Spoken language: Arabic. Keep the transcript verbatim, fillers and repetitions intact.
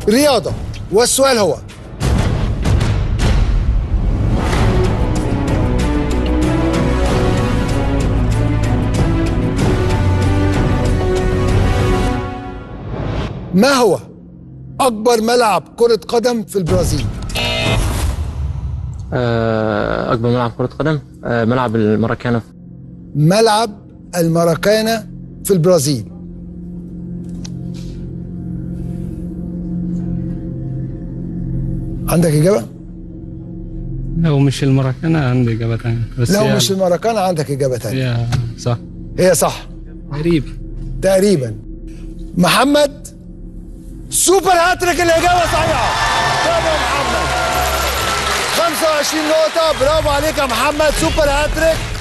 رياضة. والسؤال هو: ما هو أكبر ملعب كرة قدم في البرازيل؟ أكبر ملعب كرة قدم ملعب الماراكانا. ملعب الماراكانا في البرازيل. عندك إجابة؟ لو مش الماراكانا عندي إجابة تانية. بس لو يعني مش الماراكانا عندك إجابة تانية. هي صح. هي صح تقريبا تقريبا. محمد سوبر هاتريك، الإجابة صحيحة. برافو يا محمد، خمسة وعشرين نقطة. برافو عليك يا محمد، سوبر هاتريك.